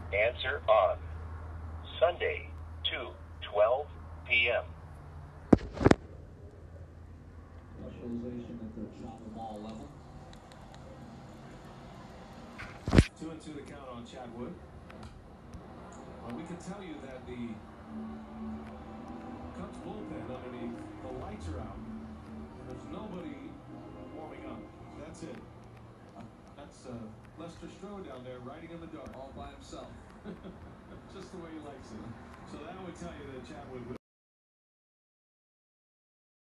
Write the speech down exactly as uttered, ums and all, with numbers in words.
Answer on Sunday, two twelve p m Specialization at the Chapel Mall level. Two and two to count on Chatwood. Well, we can tell you that the Cubs bullpen underneath, the lights are out. And there's nobody warming up. That's it. That's uh, Lester Strode down there riding in the dark All by himself. just the way he likes it. So that would tell you that Chatwood would